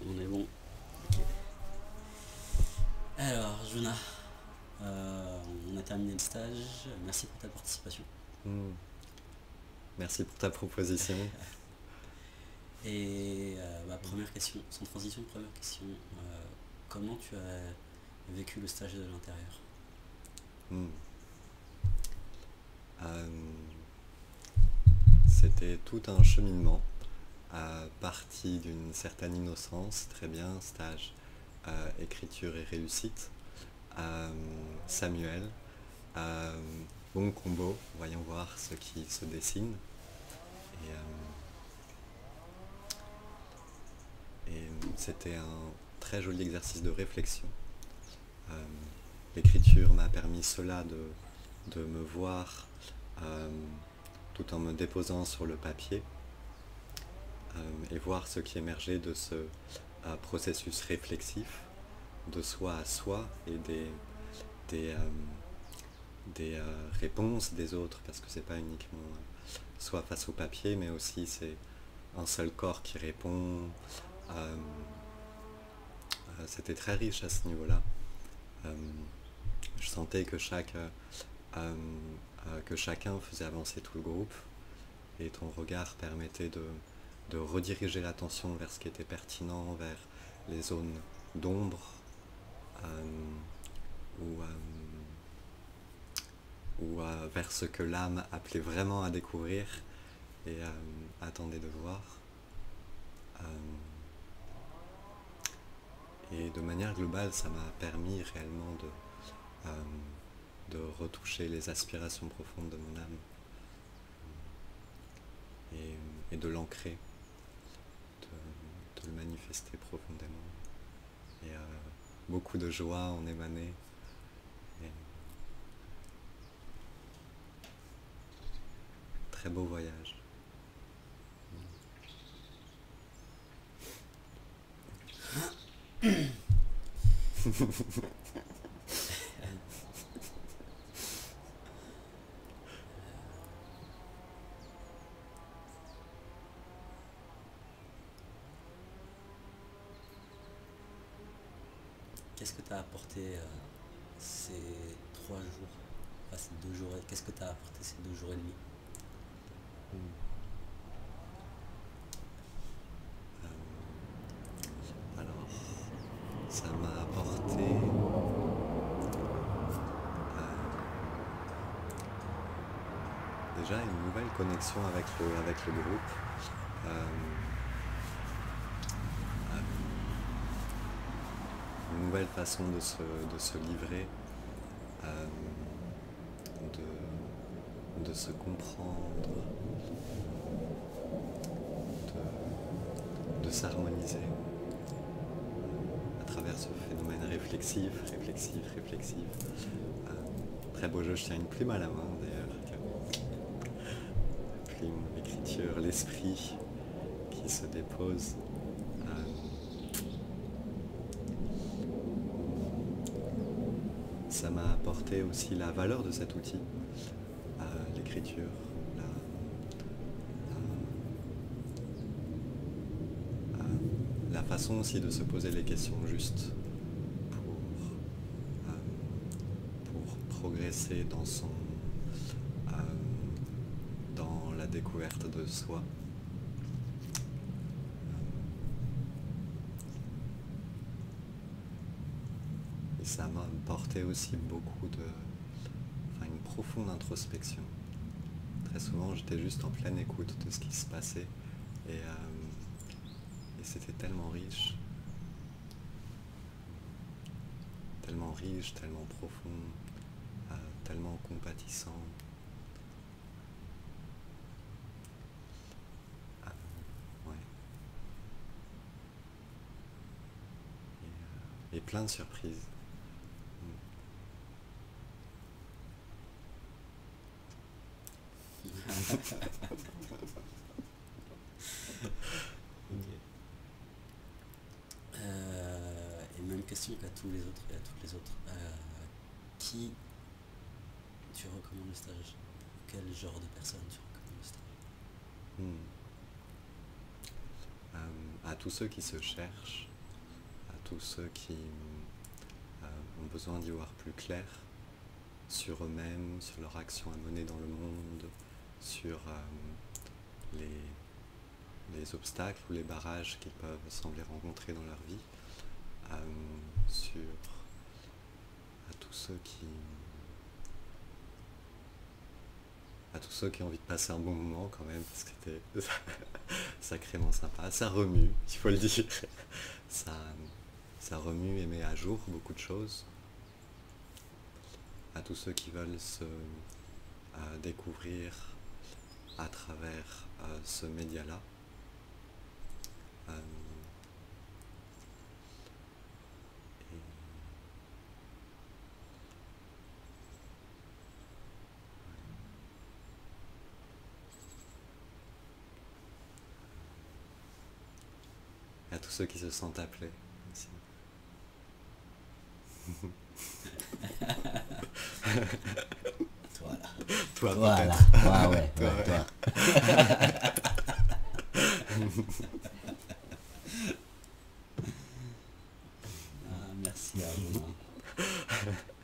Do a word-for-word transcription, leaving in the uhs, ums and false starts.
On est bon. Ok. Alors, Jonah, euh, on a terminé le stage. Merci pour ta participation. Hmm. Merci pour ta proposition. Et euh, bah, première question, sans transition, première question. euh, comment tu as vécu le stage de l'intérieur? Hmm. Euh, C'était tout un cheminement, euh, parti d'une certaine innocence, très bien, stage euh, écriture et réussite. Euh, Samuel, euh, bon combo, voyons voir ce qui se dessine. Et, euh, et c'était un très joli exercice de réflexion. Euh, L'écriture m'a permis cela de, de me voir euh, tout en me déposant sur le papier euh, et voir ce qui émergeait de ce euh, processus réflexif de soi à soi et des, des, euh, des euh, réponses des autres, parce que c'est pas uniquement euh, soi face au papier, mais aussi c'est un seul corps qui répond. Euh, euh, C'était très riche à ce niveau-là. Euh, je sentais que chaque euh, euh, euh, que chacun faisait avancer tout le groupe et ton regard permettait de, de rediriger l'attention vers ce qui était pertinent, vers les zones d'ombre euh, ou, euh, ou euh, vers ce que l'âme appelait vraiment à découvrir et euh, attendait de voir. Euh, et de manière globale, ça m'a permis réellement de, euh, de retoucher les aspirations profondes de mon âme et, et de l'ancrer, de, de le manifester profondément. Et euh, beaucoup de joie en émanait. Et très beau voyage. Qu'est-ce que t'as apporté euh, ces trois jours, enfin ces deux jours, et- qu'est-ce que t'as apporté ces deux jours et demi? Euh, alors, ça m'a apporté euh, déjà une nouvelle connexion avec le, avec le groupe. Euh, euh, une nouvelle façon de se, de se livrer, euh, de, de se comprendre, de, de s'harmoniser à travers ce phénomène réflexif, réflexif, réflexif. Euh, Très beau jeu, je tiens une plume à la main d'ailleurs. La plume, l'écriture, l'esprit qui se dépose. Euh, ça m'a apporté aussi la valeur de cet outil, euh, l'écriture, la, euh, la façon aussi de se poser les questions justes pour, euh, pour progresser dans son euh, dans la découverte de soi. Et ça m'a apporté aussi beaucoup de, enfin une profonde introspection. Très souvent, j'étais juste en pleine écoute de ce qui se passait et, euh, et c'était tellement riche, tellement riche, tellement profond, euh, tellement compatissant. Euh, ouais. Et, euh, et plein de surprises. Ok. Euh, et même question qu'à tous les autres et à toutes les autres. Euh, qui tu recommandes le stage? Quel genre de personne tu recommandes le stage? Hmm. Euh, à tous ceux qui se cherchent, tous ceux qui euh, ont besoin d'y voir plus clair sur eux-mêmes, sur leur action à mener dans le monde, sur euh, les, les obstacles ou les barrages qu'ils peuvent sembler rencontrer dans leur vie, euh, sur à tous ceux qui à tous ceux qui ont envie de passer un bon moment quand même, parce que c'était sacrément sympa. Ça remue, il faut le dire. Ça, ça remue et met à jour beaucoup de choses. À tous ceux qui veulent se euh, découvrir à travers euh, ce média-là. Euh, et à tous ceux qui se sentent appelés aussi. Toi là. Toi, Toi là. peut-être. Ouais, ouais, Toi, ouais, ouais. toi. Ah, merci à vous.